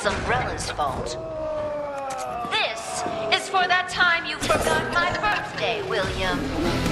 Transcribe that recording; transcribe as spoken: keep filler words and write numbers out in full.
Umbrella's fault. This is for that time you forgot my birthday, William.